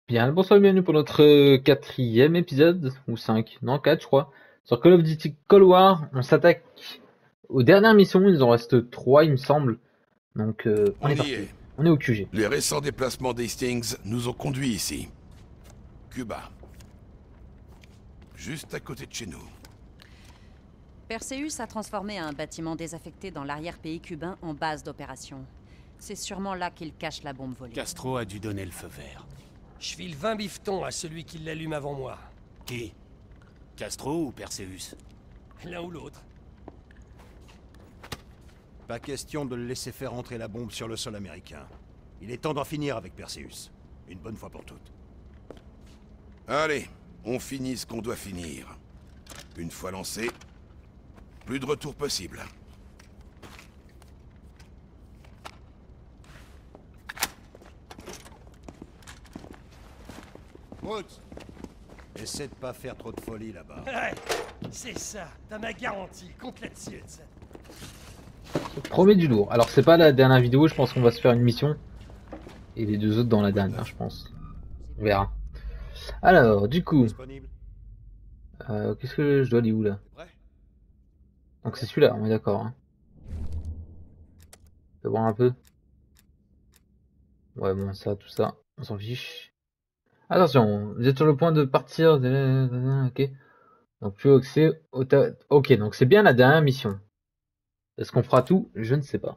Bien, bonsoir et bienvenue pour notre quatrième épisode, ou 5, non 4 je crois, sur Call of Duty Cold War. On s'attaque aux dernières missions, il en reste 3 il me semble, donc on On est y parti, est. on est au QG. Les récents déplacements d'Hastings nous ont conduits ici. Cuba. Juste à côté de chez nous. Perseus a transformé un bâtiment désaffecté dans l'arrière-pays cubain en base d'opération. C'est sûrement là qu'il cache la bombe volée. Castro a dû donner le feu vert. Je file 20 bifetons à celui qui l'allume avant moi. Qui? Castro ou Perseus? L'un ou l'autre. Pas question de le laisser faire entrer la bombe sur le sol américain. Il est temps d'en finir avec Perseus. Une bonne fois pour toutes. Allez, on finit ce qu'on doit finir. Une fois lancé, plus de retour possible. Woods, essaie de pas faire trop de folie là-bas. Ouais, c'est ça. T'as ma garantie contre la dessus. Promet du lourd, alors c'est pas la dernière vidéo, je pense qu'on va se faire une mission, et les deux autres dans la dernière je pense, on verra. Alors du coup, Disponible? qu'est-ce que je dois aller où là? Prêt? Donc c'est celui-là, on est d'accord hein. On peut voir un peu. Ouais bon ça, tout ça, on s'en fiche. Attention, vous êtes sur le point de partir, ok. Donc plus accès au ok, donc c'est bien la dernière mission. Est-ce qu'on fera tout? Je ne sais pas.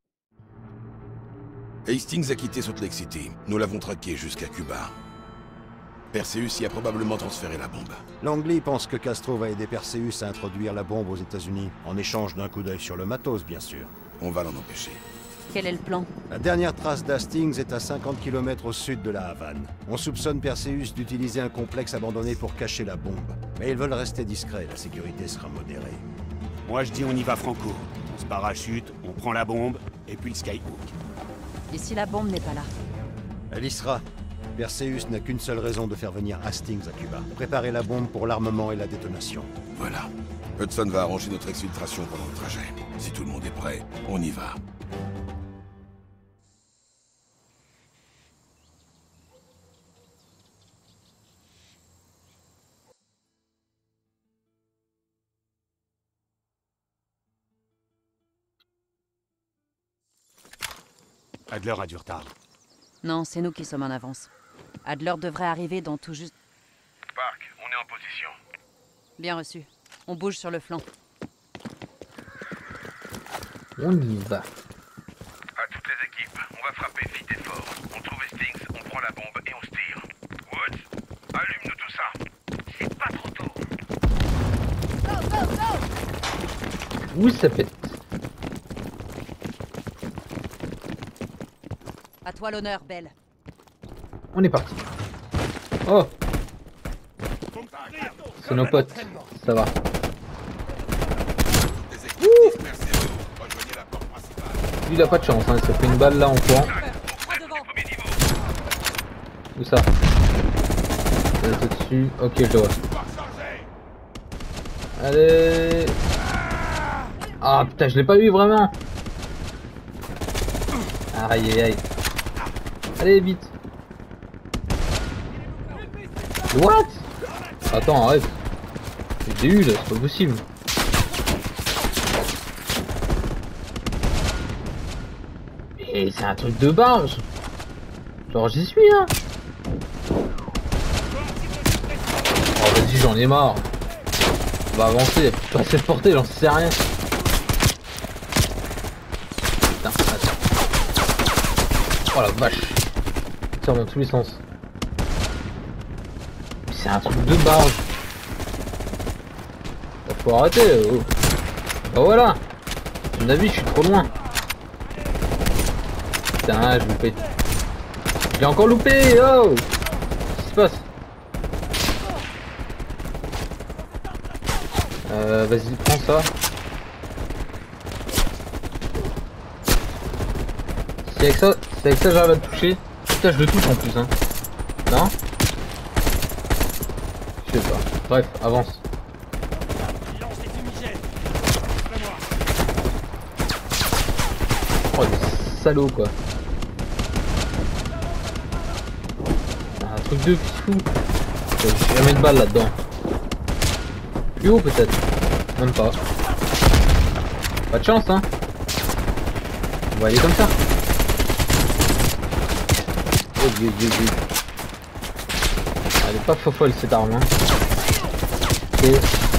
Hastings a quitté Salt Lake City. Nous l'avons traqué jusqu'à Cuba. Perseus y a probablement transféré la bombe. Langley pense que Castro va aider Perseus à introduire la bombe aux États-Unis, en échange d'un coup d'œil sur le matos, bien sûr. On va l'en empêcher. Quel est le plan? La dernière trace d'Hastings est à 50 km au sud de la Havane. On soupçonne Perseus d'utiliser un complexe abandonné pour cacher la bombe. Mais ils veulent rester discrets, la sécurité sera modérée. Moi je dis on y va franco. On se parachute, on prend la bombe, et puis le skyhook. Et si la bombe n'est pas là? Elle y sera. Perseus n'a qu'une seule raison de faire venir Hastings à Cuba. Préparer la bombe pour l'armement et la détonation. Voilà. Hudson va arranger notre exfiltration pendant le trajet. Si tout le monde est prêt, on y va. Adler a du retard. Non, c'est nous qui sommes en avance. Adler devrait arriver dans tout juste... Park, on est en position. Bien reçu. On bouge sur le flanc. On y va. À toutes les équipes, on va frapper vite et fort. On trouve Hastings, on prend la bombe et on se tire. Woods, allume-nous tout ça. C'est pas trop tôt. Où ça pète? À toi l'honneur, Belle. On est parti. Oh, c'est nos potes, ça va. Les équipes dispersez-vous. Rejoignez la porte principale. Lui il a pas de chance, hein. Il s'est pris une balle là en courant. Premier niveau. Où ça? Ça va être au-dessus. Ok, je le vois. Allez. Ah putain, je l'ai pas eu vraiment. Aïe aïe aïe. Allez vite. What? Attends, arrête. J'ai eu là, c'est pas possible. Et c'est un truc de barge. Genre j'y suis hein. Oh vas-y, j'en ai marre. On va avancer, pas assez de portée, j'en sais rien. Putain, attends. Oh la vache. Ça dans tous les sens. C'est un truc de barge. Faut arrêter. Oh. Bah voilà. À mon avis, je suis trop loin. Putain, je loupé. Je l'ai encore loupé. Oh. Qu'est-ce qui se passe? Vas-y, prends ça. C'est avec ça, j'arrive à le toucher. Putain, je le touche en plus, hein. Non? Je sais pas. Bref, avance. Il lance des fumigènes. Fais-moi. Oh, des salauds, quoi. truc de fou. J'ai jamais de balle là-dedans. Plus haut peut-être. Même pas. Pas de chance hein. On va aller comme ça. Oh, elle est pas folle cette arme hein. Et...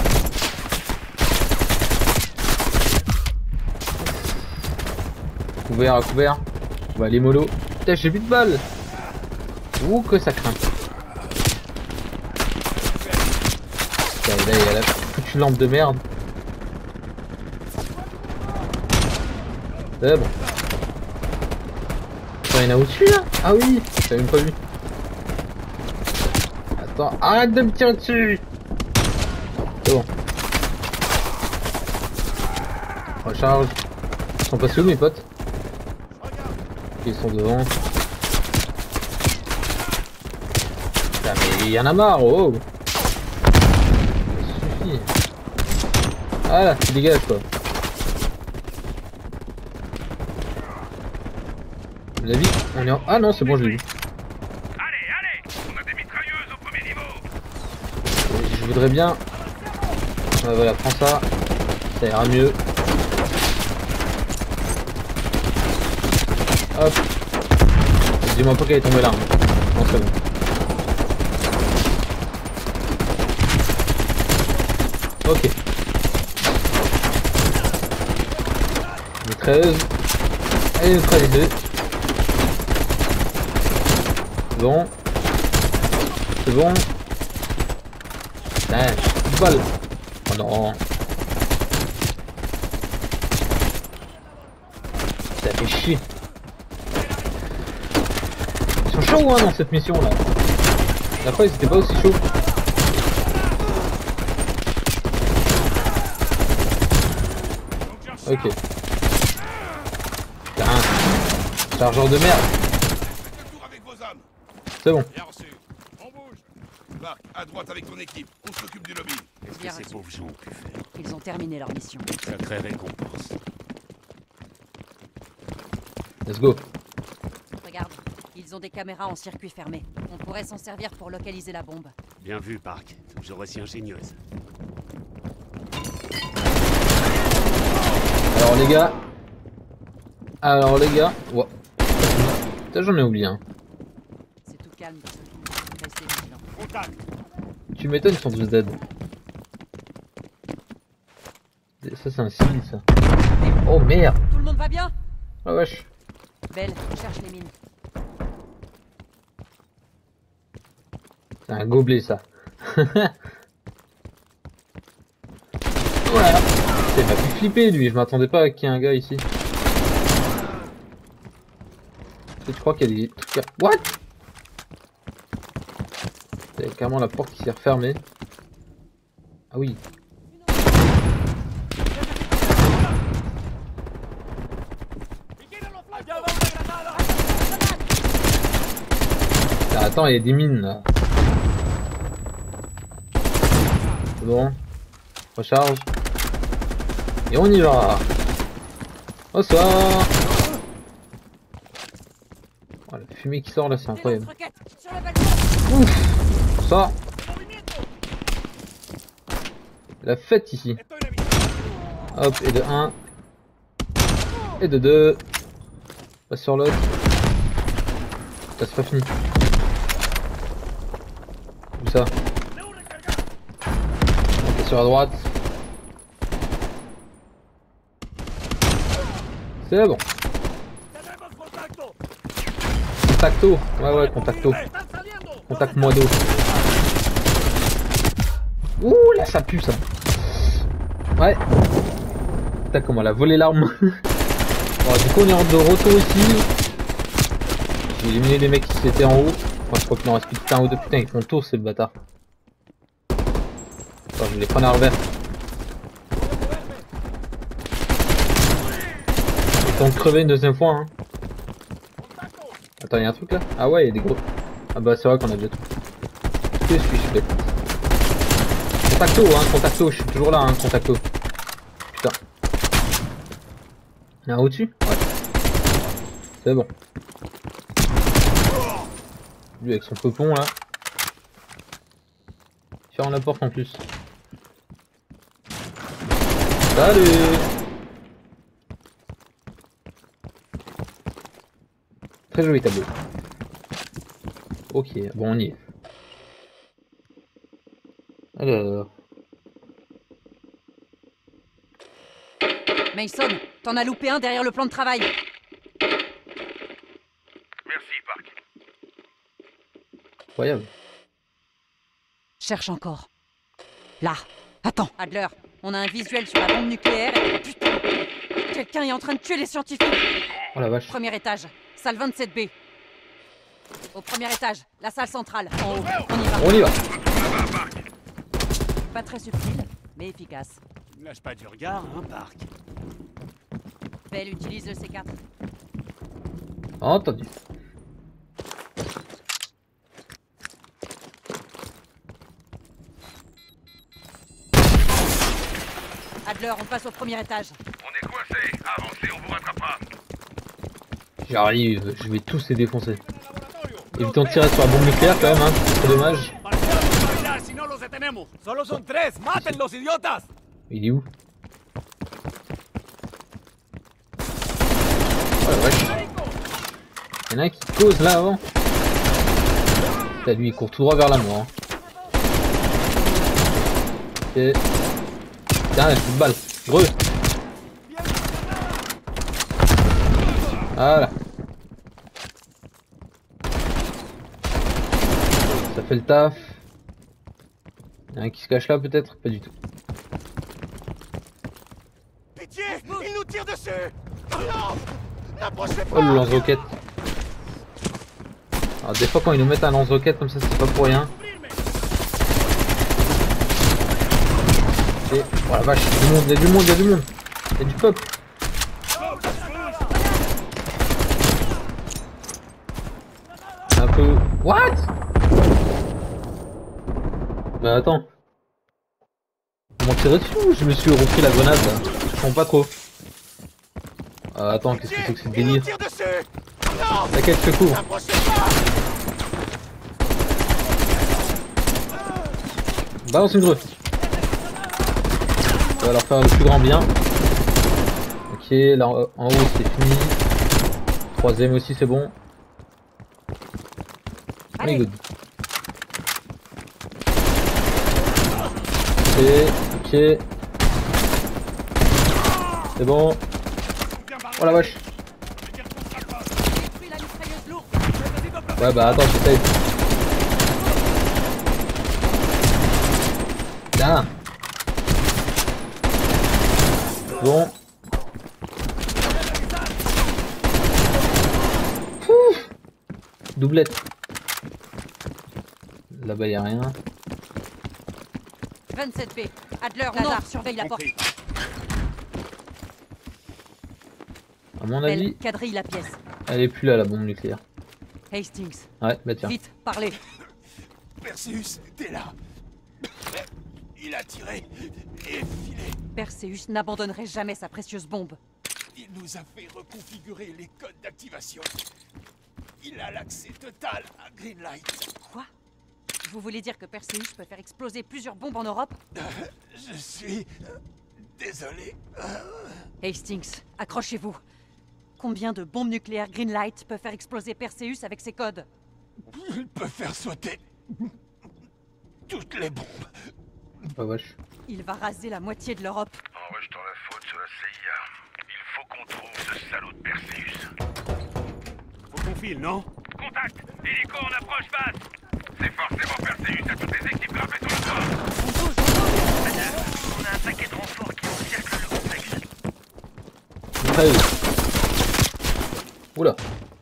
Couvert à couvert. On va aller mollo. Putain j'ai plus de balles. Ouh que ça craint. Putain, là il y a la foutue lampe de merde. C'est bon. Attends, il y en a au-dessus là. Ah oui, j'avais même pas vu. Attends, arrête de me tirer dessus. C'est bon. Recharge. Ils sont passés où mes potes? Ils sont devant. Putain, mais il y en a marre, oh. Ça suffit. Ah là, tu dégages quoi. Vous l'avez vu? On est en... Ah non, c'est bon, je l'ai vu. Allez, on a des mitrailleuses au premier niveau. Je voudrais bien... voilà, prends ça. Ça ira mieux. Hop. Dis-moi pas qu'elle est tombée là. Non, c'est bon. Ok. Mitrailleuse. Allez, neutralisée. C'est bon. C'est bon. Putain, une balle. Oh non. Ça fait chier. Ils sont chauds hein, dans cette mission là. La fois ils étaient pas aussi chauds. Ok. Putain. Chargeur de merde. C'est bon. Bien reçu. On bouge. Marc, à droite avec ton équipe. On s'occupe du lobby. Qu'est-ce que ces pauvres gens ont pu faire? Ils ont terminé leur mission. Sacrée récompense. Let's go. Regarde, ils ont des caméras en circuit fermé. On pourrait s'en servir pour localiser la bombe. Bien vu, Park. Toujours aussi ingénieuse. Alors les gars. Wow. Putain, j'en ai oublié un. C'est tout calme dans ce film. Restez vigilants. Contact. Tu m'étonnes, ils sont tous dead. Ça c'est un civil ça. Oh merde. Tout le monde va bien? Ah wesh. Belle, cherche les mines. C'est un gobelet ça. Voilà. Il m'a fait flipper lui, je m'attendais pas qu'il y ait un gars ici. Tu crois qu'il y a des trucs à... What? Il y a carrément la porte qui s'est refermée. Ah oui. Attends, il y a des mines là. C'est bon. Recharge. Et on y va. Oh ça. Oh, la fumée qui sort là, c'est incroyable. Ouf. Ça. La fête ici. Hop, et de 1. Et de 2. Passe sur l'autre. Ça c'est pas fini. Où ça? Sur la droite. C'est bon. Contacto. Ouais, contacto. Contact-moi d'eau. Ouh, là ça pue ça. Ouais. Putain, comment elle a volé l'arme. Bon, du coup on est de retour ici. J'ai éliminé les mecs qui étaient en haut. Moi je crois qu'il en reste plus qu'un ou deux. Putain, ils font le tour ces bâtards. Attends, je vais les prendre à revers. Ils sont crevés une deuxième fois hein. Attends, il y a un truc là? Ah ouais, il y a des gros. Ah bah c'est vrai qu'on a déjà tout. Que suis-je bête. Contacto hein, contacto, je suis toujours là hein, contacto. Putain. Il y en a un au-dessus? Ouais. C'est bon. Lui avec son peupon là. Ferme la porte en plus. Salut. Très joli tableau. Ok, bon on y est. Alors... Mason, t'en as loupé un derrière le plan de travail. Merci, Park. Incroyable. Cherche encore. Là. Attends. Adler, on a un visuel sur la bombe nucléaire et... Putain! Quelqu'un est en train de tuer les scientifiques. Oh la vache. Premier étage, salle 27B. Au premier étage, la salle centrale. En haut, on y va. On y va. Pas très subtil, mais efficace. Lâche pas du regard, hein, Park. Belle utilise le C4. Entendu. Adler, on passe au premier étage. On est coincés. Avancez, on vous rattrapera. J'arrive, je vais tous les défoncer. Évitons de tirer sur la bombe nucléaire quand même, hein. C'est dommage. Il est où? Oh la vache. Y'en a un qui cause là avant. Putain, lui il court tout droit vers la mort. Hein. Ok. Putain, une petite balle. Greux. Voilà. Ça fait le taf. Y'en a un qui se cache là peut-être? Pas du tout. Pitié! Il nous tire dessus! Non! N'approchez pas! Oh le lance-roquette. Alors des fois quand ils nous mettent un lance-roquette comme ça c'est pas pour rien. Et oh la vache, il y a du monde, il y a du monde, il y a du monde. Il y a du peuple. Un peu... What? Bah attends. On m'a tiré dessus ou je me suis repris la grenade là? Je comprends pas trop. Attends, qu'est-ce que c'est que ce délire? T'inquiète, je te couvre. Balance une grue. Ça va leur faire le plus grand bien. Ok, là en haut c'est fini. Troisième aussi c'est bon. Allez, good. Ok. C'est bon. Oh la vache. Ouais bah attends, j'essaye. Là. Bon. Ouf. Doublette. Là-bas y'a rien. 27B. Adler, Lazare, surveille la porte. À mon avis, Elle quadrille la pièce. elle est plus là la bombe nucléaire. Hastings. Ouais, bah tiens. Vite, parlez. Perseus, t'es là. Il a tiré et filé. Perseus n'abandonnerait jamais sa précieuse bombe. Il nous a fait reconfigurer les codes d'activation. Il a l'accès total à Greenlight. Quoi? Vous voulez dire que Perseus peut faire exploser plusieurs bombes en Europe? Je suis... désolé. Hastings, accrochez-vous. Combien de bombes nucléaires Greenlight peuvent faire exploser Perseus avec ses codes? Il peut faire sauter toutes les bombes. Bah vache. Il va raser la moitié de l'Europe. En rejetant la faute sur la CIA, il faut qu'on trouve ce salaud de Perseus. Faut qu'on file, non? Contact! Hélico en approche basse! C'est forcément Perseus, à toutes les équipes là, mettons le toit! Madame, on a un paquet de renforts qui encerclent le complexe. Allez. Oula.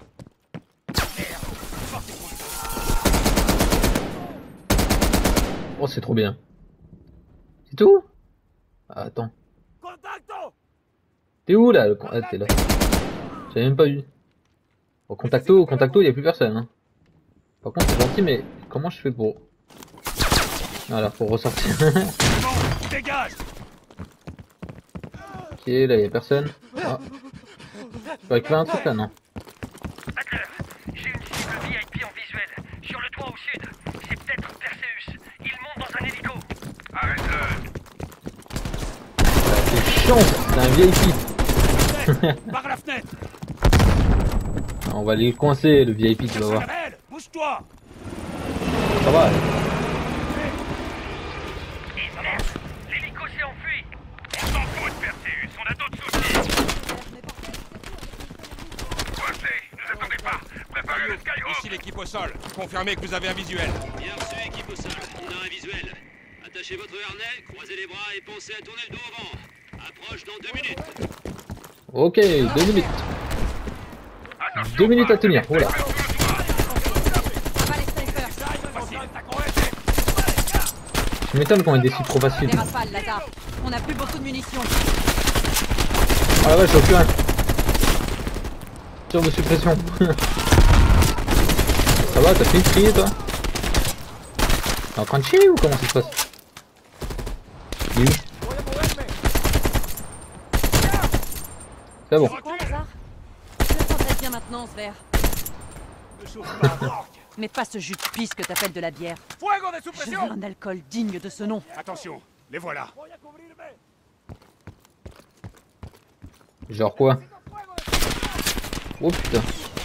Oh c'est trop bien. C'est tout? Ah, attends. T'es où là? Ah, t'es là. J'avais même pas vu. Au contacto, il y a plus personne. Hein. Par contre c'est gentil mais comment je fais pour... Voilà, pour ressortir. Dégage! Ok, là y a personne. Ah. Je peux récupérer un truc là, non? Adler, j'ai une cible VIP en visuel, sur le toit au sud. C'est peut-être Perseus. Il monte dans un hélico. chance, c'est un VIP. Par la fenêtre. On va aller le coincer, le VIP, tu vas voir. Bouge-toi. Ça va. L'hélico s'est enfui. On s'en fout de Perseus, on a d'autres soucis. Coincé, nous attendez pas. Préparez le Skyhawk. Ici l'équipe au sol. Confirmez que vous avez un visuel. Bien reçu, équipe au sol. On a un visuel. Attachez votre harnais, croisez les bras et pensez à tourner le dos au vent. Approche dans 2 minutes. Ok, 2 minutes. 2 minutes à tenir, voilà. Ça va les snipers. Je m'étonne qu'on ait des sites trop faciles. Des rafales, Lazare. On n'a plus beaucoup de munitions. Ah la vache, j'ai plus rien. Tir de suppression. Ça va, t'as fait une trier toi? T'es en train de chier ou comment ça se passe? Oui. C'est bon. C'est quoi, Lazare? Je le sens bien maintenant, ce verre. Mais pas ce jus de pisse que t'appelles de la bière. Fuego de Je veux suppression. un alcool digne de ce nom. Attention, les voilà. Genre quoi? Oh putain.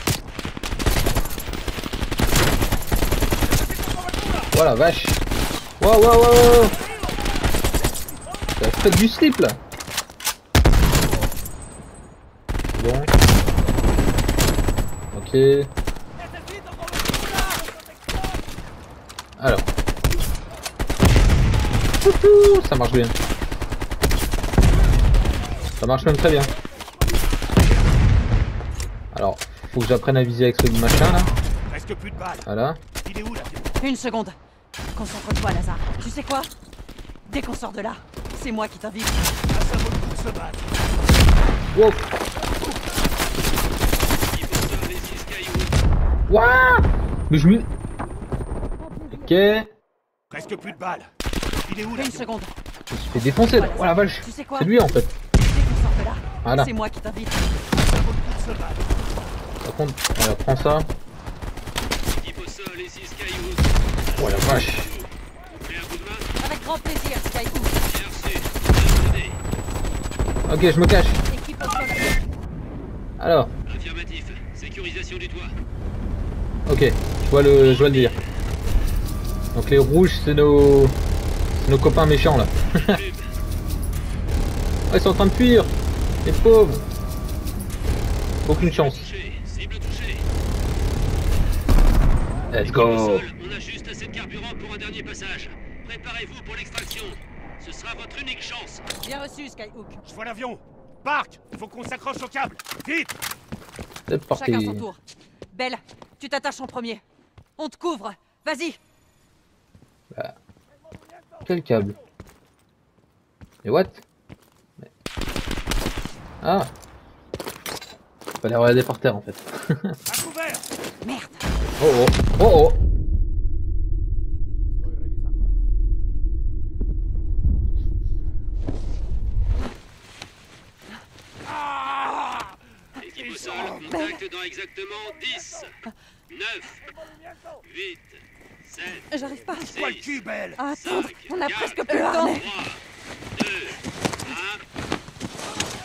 Oh la vache. Wow wow wow. T'as fait du slip là. Bon. Ok. Alors. Wouhou, ça marche bien. Ça marche même très bien. Alors, faut que j'apprenne à viser avec ce machin là. Presque plus de balles. Voilà. Il est où là? Une seconde. Concentre-toi, Lazare. Tu sais quoi? Dès qu'on sort de là, c'est moi qui t'invite. Ah, ça vaut le coup de se battre. Wow. Équipe au sol, les Skyhawk. Wouah. Mais je me... Ok. Presque plus de balles. Il est où là? Une seconde. Je me suis fait défoncer là. Oh la vache. Tu sais quoi? C'est lui en fait. Dès qu'on sort de là, Voilà. c'est moi qui t'invite. Ça vaut le coup de se battre. Par contre, voilà, prends ça. Équipe au sol, les Skyhawk. Oh la vache. Vous voulez un coup de main? Avec grand plaisir, Skyhawk. Bien reçu. Bien Ok, je me cache. Équipe au sol. Alors. Affirmatif. Sécurisation du toit. Ok, je vois le dire. Donc les rouges c'est nos copains méchants là. Oh, ils sont en train de fuir. Les pauvres. Aucune chance. Touché. Cible touchée. Let's Au go. sol, on a juste assez de carburant pour un dernier passage. Préparez-vous pour l'extraction. Ce sera votre unique chance. Bien reçu, Skyhook. Je vois l'avion. Park, il faut qu'on s'accroche au câble. Vite. C'est parti. Chacun son tour. Belle, tu t'attaches en premier. On te couvre. Vas-y. Bah. Quel câble? Et what? Ah. Fallait regarder par terre en fait. À couvert. Merde. Oh oh. Oh oh. Équipe au sol, contact dans exactement 10, 9, 8, 7, J'arrive pas. Quoi le cul, Belle? à attendre. 5, On a 4, presque plus le temps. 3, 2, 1.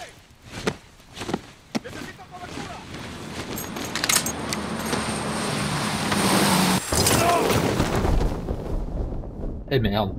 Eh merde.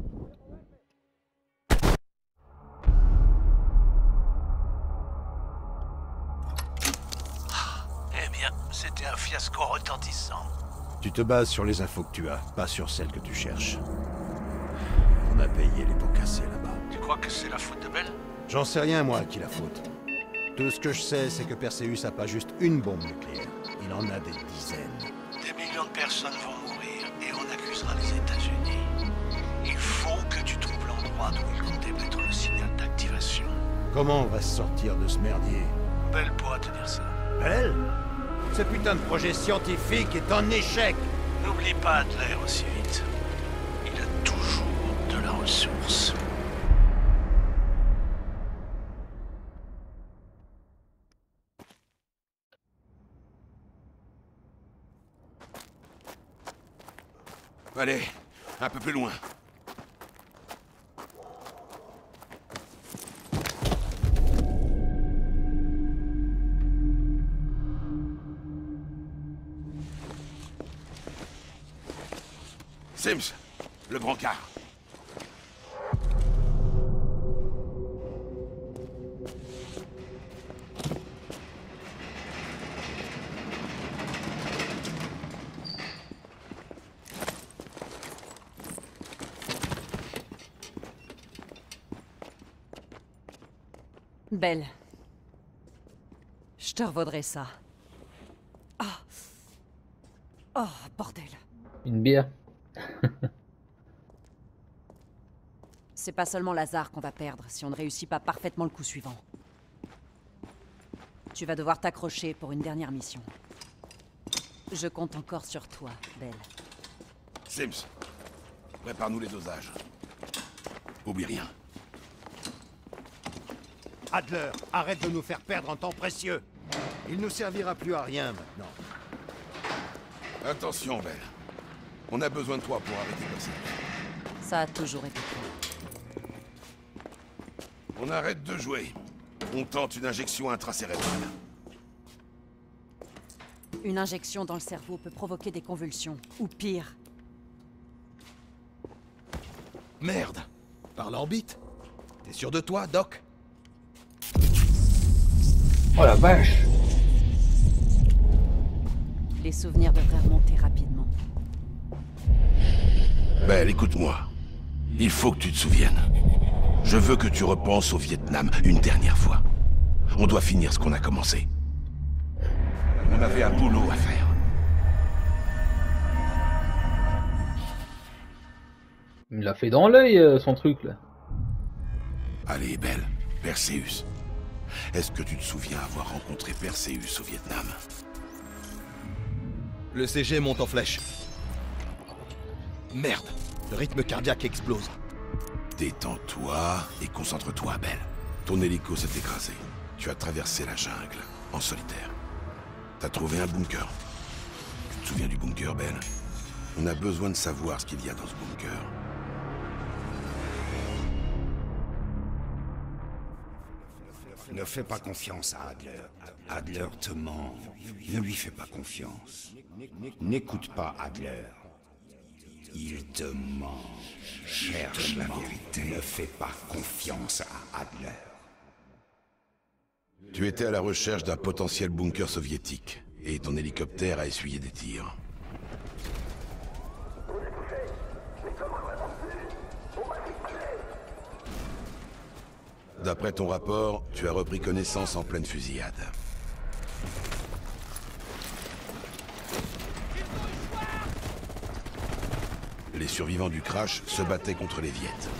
Eh bien, c'était un fiasco retentissant. Tu te bases sur les infos que tu as, pas sur celles que tu cherches. On a payé les pots cassés là-bas. Tu crois que c'est la faute de Belle? J'en sais rien, moi, à qui la faute. Tout ce que je sais, c'est que Perseus a pas juste une bombe nucléaire. Il en a des dizaines. Des millions de personnes vont mourir et on accusera les États-Unis. Il faut que tu trouves l'endroit d'où ils comptent émettre le signal d'activation. Comment on va se sortir de ce merdier? Belle pourra te dire ça. Elle? Ce putain de projet scientifique est un échec! N'oublie pas Adler aussi vite. Il a toujours de la ressource. Allez, un peu plus loin. Sims, le brancard. Belle. Je te revaudrai ça. Oh. Oh, bordel. Une bière. C'est pas seulement Lazare qu'on va perdre si on ne réussit pas parfaitement le coup suivant. Tu vas devoir t'accrocher pour une dernière mission. Je compte encore sur toi, Belle. Sims, prépare-nous les dosages. Oublie rien. Adler, arrête de nous faire perdre un temps précieux. Il nous servira plus à rien maintenant. Attention, Belle. On a besoin de toi pour arrêter Perseus. Ça a toujours été toi. On arrête de jouer. On tente une injection intracérébrale. Une injection dans le cerveau peut provoquer des convulsions, ou pire. Merde. Par l'orbite. T'es sûr de toi, Doc? Oh la vache. Les souvenirs devraient remonter rapidement. Belle, écoute-moi. Il faut que tu te souviennes. Je veux que tu repenses au Vietnam une dernière fois. On doit finir ce qu'on a commencé. On avait un boulot à faire. Il l'a fait dans l'œil, son truc là. Allez, Belle, Perseus. Est-ce que tu te souviens avoir rencontré Perseus au Vietnam? Le CG monte en flèche. Merde. Le rythme cardiaque explose. Détends-toi et concentre-toi, Belle. Ton hélico s'est écrasé. Tu as traversé la jungle, en solitaire. T'as trouvé un bunker. Tu te souviens du bunker, Belle? On a besoin de savoir ce qu'il y a dans ce bunker. Ne fais pas confiance à Adler. Adler te ment. Ne lui fais pas confiance. N'écoute pas Adler. Il te ment. Cherche la vérité. Ne fais pas confiance à Adler. Tu étais à la recherche d'un potentiel bunker soviétique, et ton hélicoptère a essuyé des tirs. D'après ton rapport, tu as repris connaissance en pleine fusillade. Les survivants du crash se battaient contre les Viettes.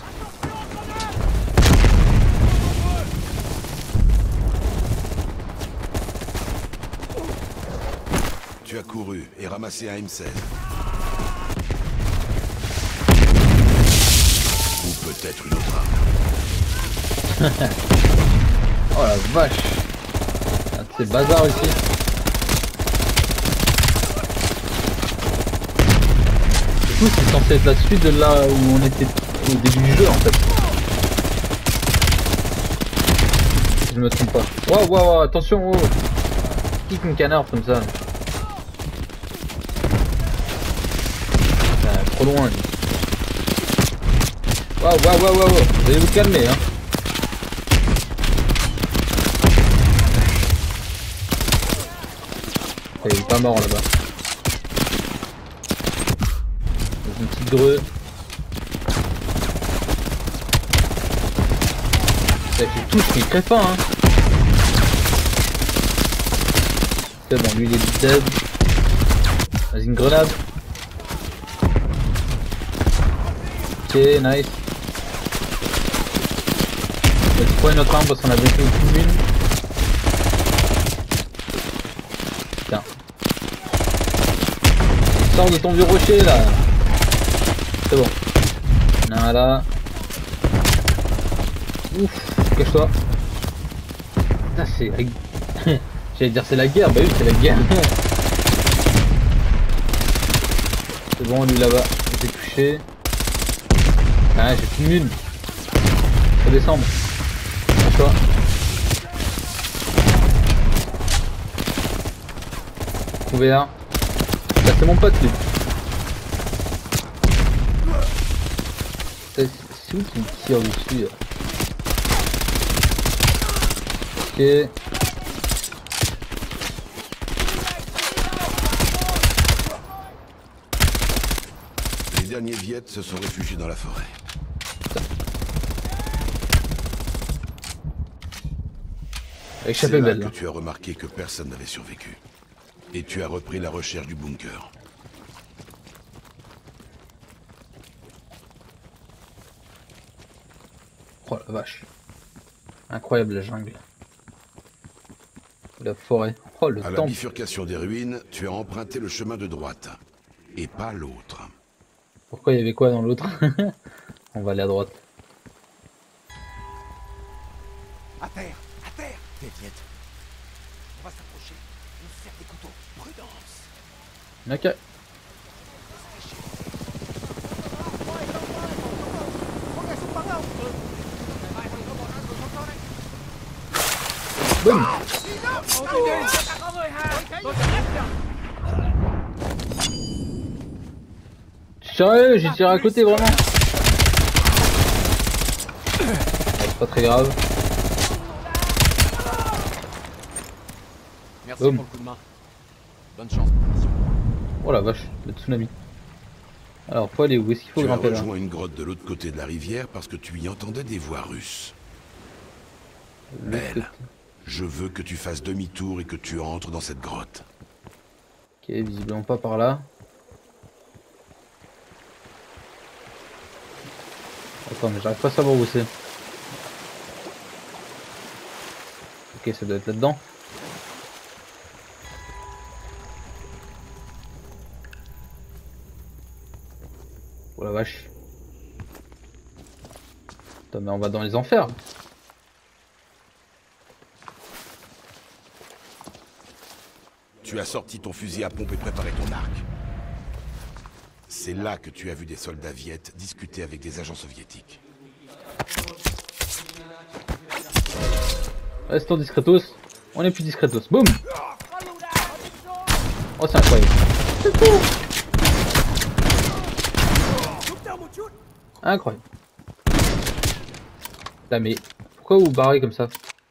Tu as couru et ramassé un M16. Ou peut-être une autre arme. Oh la vache. Ah, c'est bazar ici. Du coup c'est censé être la suite de là où on était au début du jeu en fait. Si je me trompe pas. Waouh waouh attention oh. Kick mon canard comme ça. Ah, trop loin lui. Waouh waouh waouh waouh. Vous allez vous calmer hein. Il est pas mort là-bas. Dans une petite grue. Ça fait tout ce qui est très fin hein. C'est bon, lui il est dead. Vas-y une grenade. Ok, nice. On va se prendre une autre arme parce qu'on a vécu une. Tiens. Sors de ton vieux rocher là. C'est bon. Voilà. Ouf, cache-toi. Putain c'est... J'allais dire c'est la guerre, bah oui c'est la guerre. C'est bon lui là-bas, il s'est touché. Ah j'ai plus de mine. Faut descendre. Cache-toi. Couvert. Là c'est mon pote lui. C'est où qui me tire dessus là? Ok. Les derniers Viettes se sont réfugiés dans la forêt. Échappé C'est là belle. que Là. tu as remarqué que personne n'avait survécu. Et tu as repris la recherche du bunker. Oh la vache. Incroyable la jungle. La forêt. Oh le À la temple. bifurcation des ruines, tu as emprunté le chemin de droite. Et pas l'autre. Pourquoi il y avait quoi dans l'autre? On va aller à droite. À terre! Des Viettes. On va s'approcher. On serre des couteaux. Prudence! Ok. Boum. Sérieux, j'ai tiré à côté vraiment. C'est pas très grave. Merci Boum. pour le coup de main. Bonne chance pour la mission. Oh la vache, le tsunami. Alors, faut aller où? Est-ce qu'il faut Tu as grimper là? rejoint une grotte de l'autre côté de la rivière parce que tu y entendais des voix russes. Belle, je veux que tu fasses demi-tour et que tu entres dans cette grotte. Ok, visiblement pas par là. Attends, mais j'arrive pas à savoir où c'est. Ok, ça doit être là-dedans. Oh la vache. Attends, mais on va dans les enfers. Tu as sorti ton fusil à pompe et préparé ton arc. C'est là que tu as vu des soldats Viettes discuter avec des agents soviétiques. Restons discretos. On est plus discretos. Boum. Oh, c'est incroyable. C'est fou. Incroyable. Là, mais pourquoi vous barrez comme ça?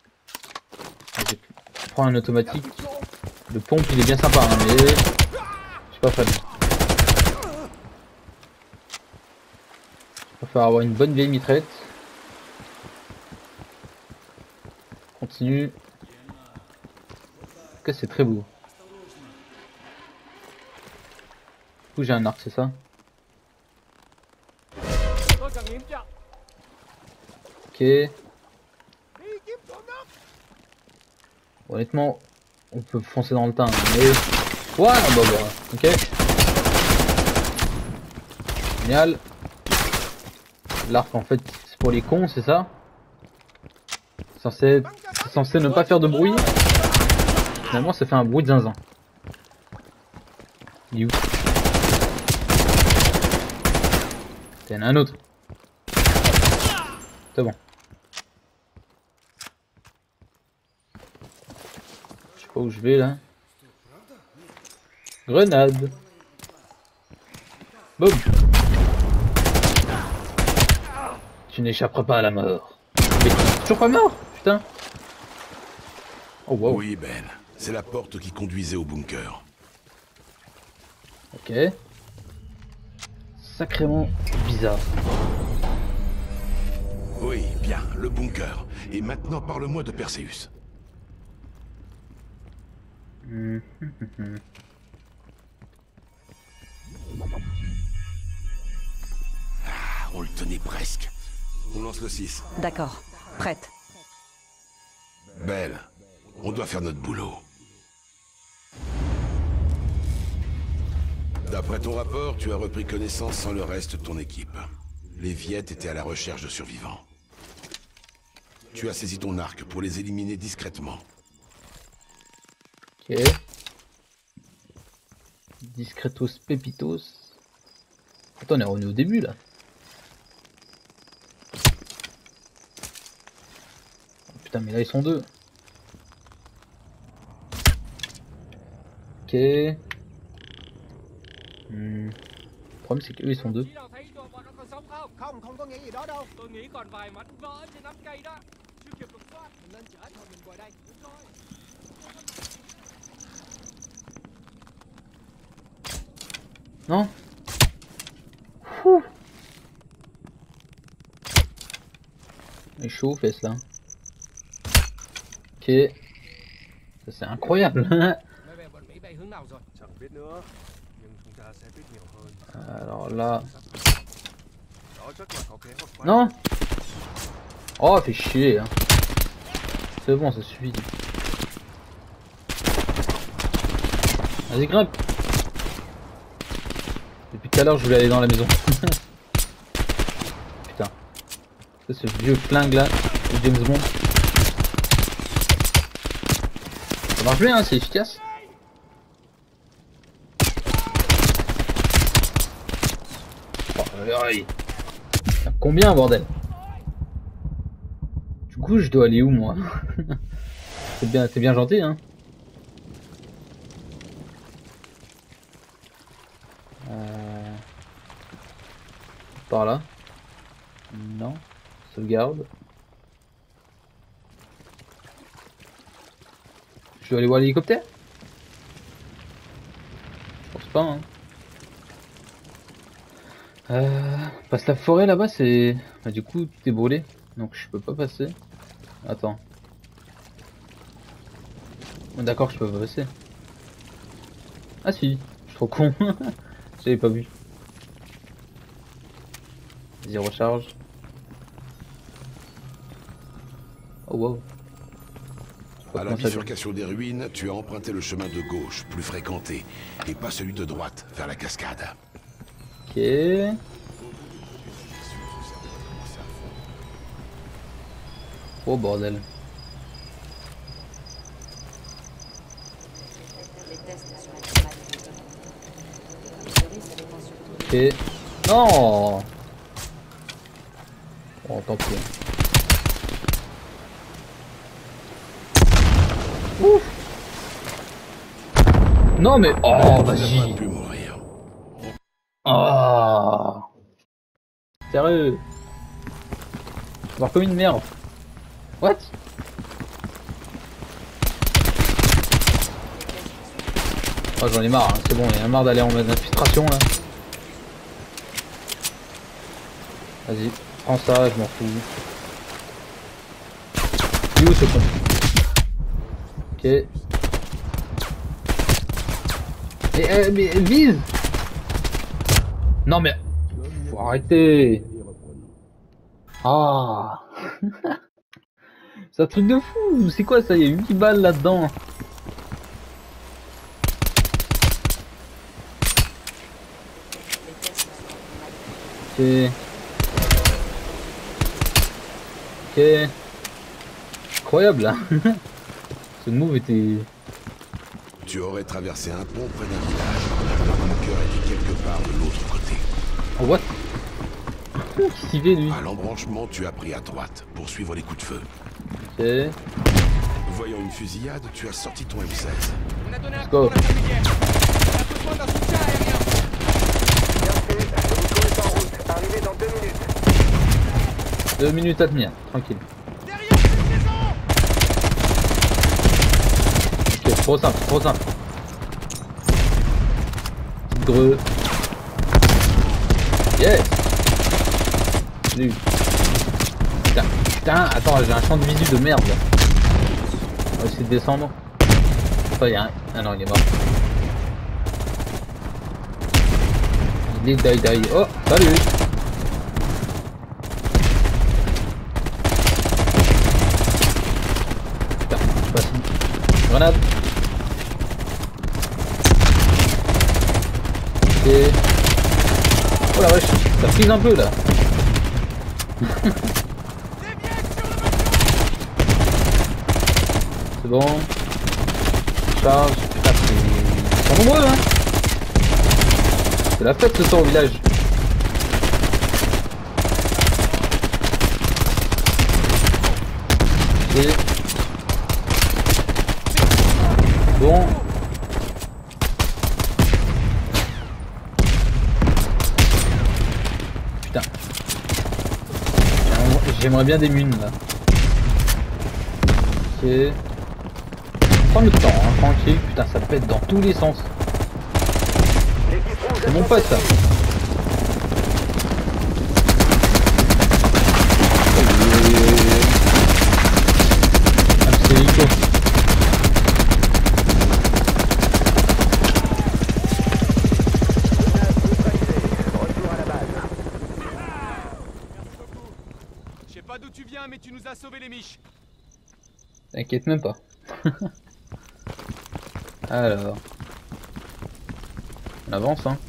Je prends un automatique. Le pompe il est bien sympa, hein, mais je suis pas fan. Je préfère avoir une bonne vieille mitraillette. Continue. En tout cas, c'est très beau. Du coup, j'ai un arc, c'est ça? Ok. Honnêtement, on peut foncer dans le tas, mais... Voilà, bah voilà, ok. Génial. L'arc, en fait, c'est pour les cons, c'est ça? C'est censé ne pas faire de bruit. Finalement, ça fait un bruit de zinzin. Il est où? Il y en a un autre. C'est bon. Je sais pas où je vais là. Grenade. Boum. Tu n'échapperas pas à la mort. Mais toujours pas mort, putain. Oh wow. Oui, Ben. C'est la porte qui conduisait au bunker. Ok. Sacrément bizarre. Oui, bien, le bunker. Et maintenant, parle-moi de Perseus. Ah, on le tenait presque. On lance le 6. D'accord. Prête. Belle, on doit faire notre boulot. D'après ton rapport, tu as repris connaissance sans le reste de ton équipe. Les Viettes étaient à la recherche de survivants. Tu as saisi ton arc pour les éliminer discrètement. Ok. Discretos Pepitos. Attends, on est revenu au début là. Oh, putain, mais là ils sont deux. Ok. Le problème c'est qu'eux ils sont deux. Không, không có nghĩ gì đó đâu. Tôi nghĩ còn vài mảnh vỡ trên nắm cây đó. Chưa kịp lục soát. Mình lên chở thôi, mình ngồi đây. Đúng rồi. Non. Ouh. Il est chaud, fait ça. Ok. Ça c'est incroyable. Máy bay bọn Mỹ bay hướng nào rồi? Chẳng biết nữa, nhưng chúng ta sẽ biết nhiều hơn. Alors là. Đó chắc là có kế hoạch quá. Non. Oh, fait chier. Hein. C'est bon, ça suffit. Vas-y, grimpe. Depuis tout à l'heure, je voulais aller dans la maison. Putain. C'est ce vieux flingue là, le James Bond. Ça marche bien, hein, c'est efficace. Oh, combien, bordel? Du coup, je dois aller où, moi? T'es bien gentil, hein. Par là. Non. Sauvegarde. Je dois aller voir l'hélicoptère? Je pense pas, hein. Passe la forêt là-bas, c'est... Bah, du coup, tout est brûlé. Donc je peux pas passer. Attends. D'accord, je peux pas passer. Ah si, je suis trop con. J'avais pas vu. Vas-y, recharge. Oh wow. À la bifurcation des ruines, tu as emprunté le chemin de gauche, plus fréquenté, et pas celui de droite, vers la cascade. Ok. Oh bordel. Ok. Non. Oh tant pis. Ouf. Non mais oh vas-y. Oh. Sérieux. Voir comme une merde. What? Oh j'en ai marre, hein. C'est bon, il y en a marre d'aller en mode infiltration là. Vas-y, prends ça, je m'en fous. Il est où ce con? Ok. Mais vise! Non mais... Faut arrêter! Ah! C'est un truc de fou! C'est quoi ça? Il y a 8 balles là-dedans! Ok. Ok. Incroyable là! Ce move était... Tu aurais traversé un pont près d'un village. Le bunker était quelque part de l'autre côté. Oh what? Qu'est-ce qu'il fait lui? À l'embranchement, tu as pris à droite pour suivre les coups de feu. Ok. Voyant une fusillade, tu as sorti ton M16. On a donné un Let's coup go. pour la familière. On a besoin d'un soutien aérien. L'hélico est en route. Arrivé dans 2 minutes. 2 minutes à tenir, tranquille. Derrière cette maison. Ok, trop simple, trop simple. Petite greu. Yes. Salut. Putain, putain, attends, j'ai un champ de visu de merde là. On va essayer de descendre. Enfin, il y a un... Ah non, il est mort. Il est die. Oh, salut. Putain, je passe une grenade. Ok. Oh la vache, ça frise un peu là. C'est bon. Charge. Ah, ils sont nombreux hein. C'est la fête ce soir au village. Ok. Bon. Putain. J'aimerais bien des munes là. Ok. Prends le temps, hein, tranquille. Putain, ça pète dans tous les sens. C'est mon pote ça. Ah, c'est Nico. Je sais pas d'où tu viens, mais tu nous as sauvé les miches. T'inquiète même pas. Alors. On avance, hein.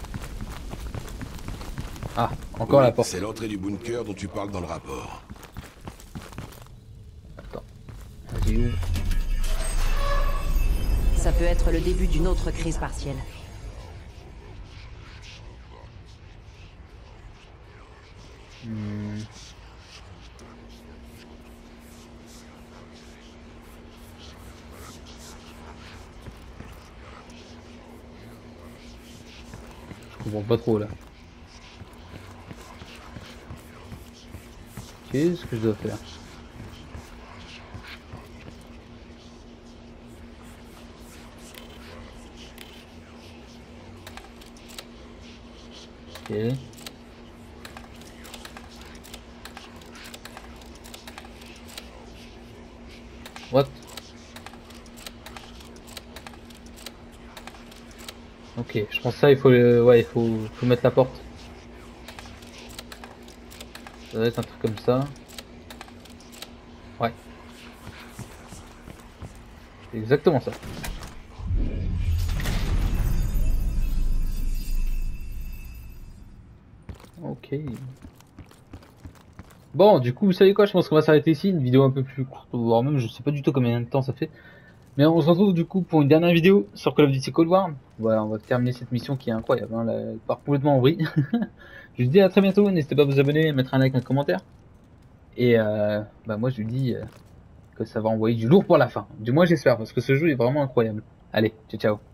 Ah, encore Oui, la porte. C'est l'entrée du bunker dont tu parles dans le rapport. Attends. Vas-y, où? Ça peut être le début d'une autre crise partielle. Je comprends pas trop là. Qu'est-ce que je dois faire? Ok. What? Ok, je pense que ça il faut ouais, il faut mettre la porte. Ça doit être un truc comme ça. Ouais. C'est exactement ça. Ok. Bon, du coup, vous savez quoi, je pense qu'on va s'arrêter ici, une vidéo un peu plus courte, voire même je sais pas du tout combien de temps ça fait. Mais on se retrouve du coup pour une dernière vidéo sur Call of Duty Cold War. Voilà, on va terminer cette mission qui est incroyable, hein, elle part complètement en vrille. Je vous dis à très bientôt, n'hésitez pas à vous abonner, à mettre un like, un commentaire. Et bah moi je vous dis que ça va envoyer du lourd pour la fin. Du moins j'espère, parce que ce jeu est vraiment incroyable. Allez, ciao ciao.